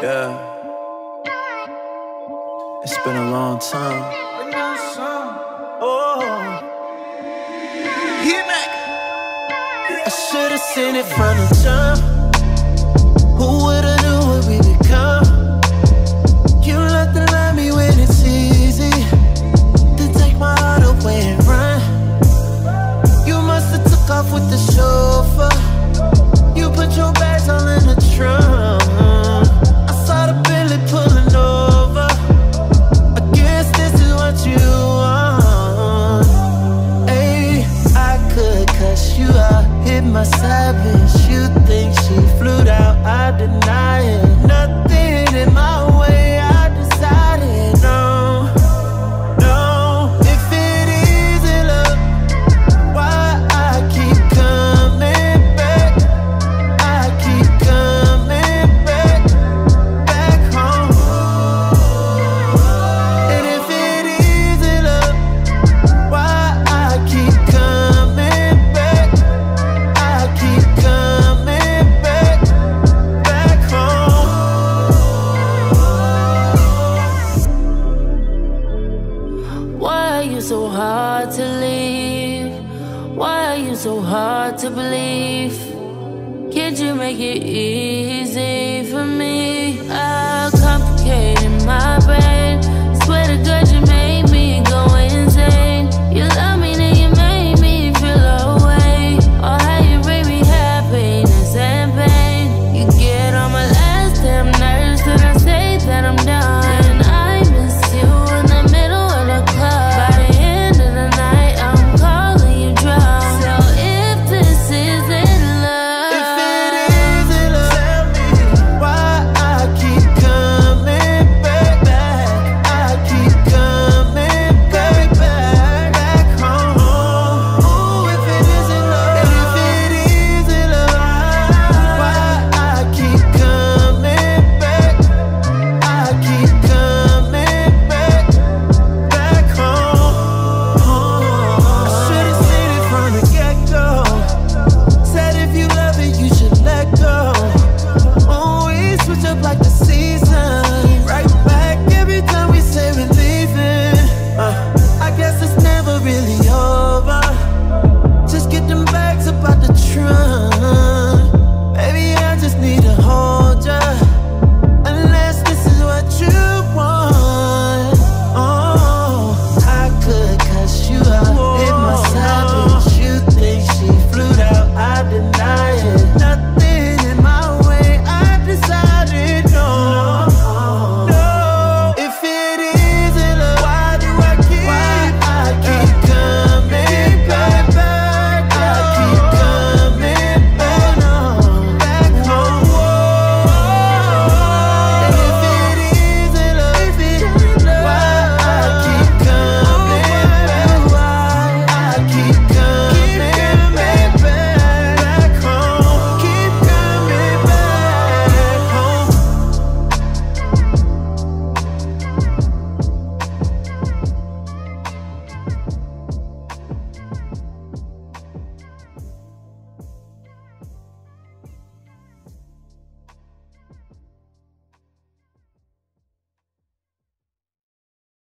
Yeah, it's been a long time. Oh, I should've seen it from the jump. Who would've knew what we become? You like to lie me when it's easy, then take my heart away and run. You must've took off with the chauffeur. You put your bags all in the trunk. I saw the Bentley pulling over. I guess this is what you want. Ayy, I could cuss you out, hit my side bitch. You think she flew out, I deny it. Nothing in my way, I decided no, no. If it isn't love, why I keep coming back? I keep coming back, back home. And if it isn't love, why I keep coming back? I keep coming back, back home. Why are you so hard to leave? Why are you so hard to believe? Can't you make it easy?